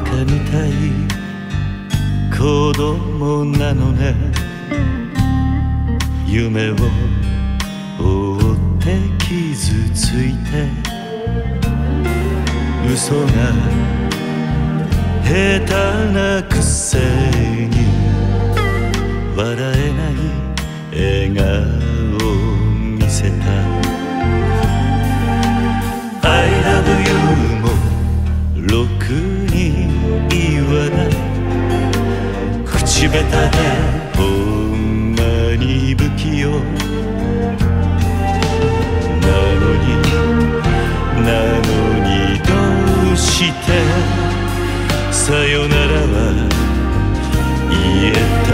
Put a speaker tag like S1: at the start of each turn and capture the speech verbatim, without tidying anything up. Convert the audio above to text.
S1: たみたい子供なのね。夢を追って傷ついて嘘が下手なくせに笑えない笑顔を見せた。 I love you もろくに言わない口下手でほんまに不器用なのになのにどうしてさよならは言えた